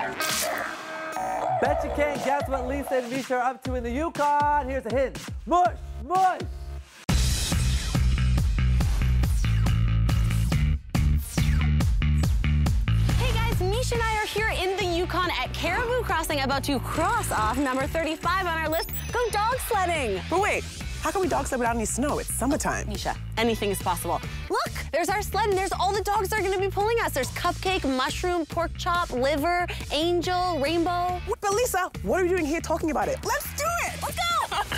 Bet you can't guess what Lisa and Meisha are up to in the Yukon. Here's a hint. Mush, mush. Hey guys, Meisha and I are here in the Yukon at Caribou Crossing, about to cross off number 35 on our list. Go dog sledding. But wait, how can we dog sled without any snow? It's summertime. Meisha, anything is possible. Look, there's our sled, and there's all the dogs that are gonna be pulling us. There's Cupcake, Mushroom, Pork Chop, Liver, Angel, Rainbow. But Lisa, what are we doing here talking about it? Let's do it! Let's go!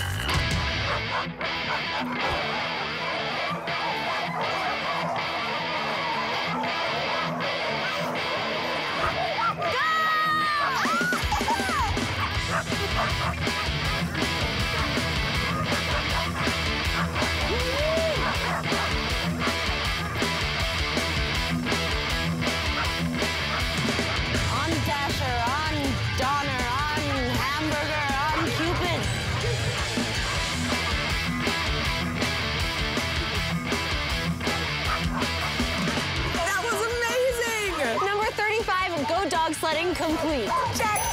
Go dog sledding complete. Check!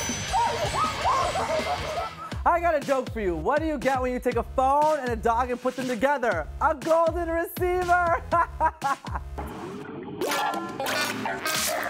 I got a joke for you. What do you get when you take a phone and a dog and put them together? A golden receiver!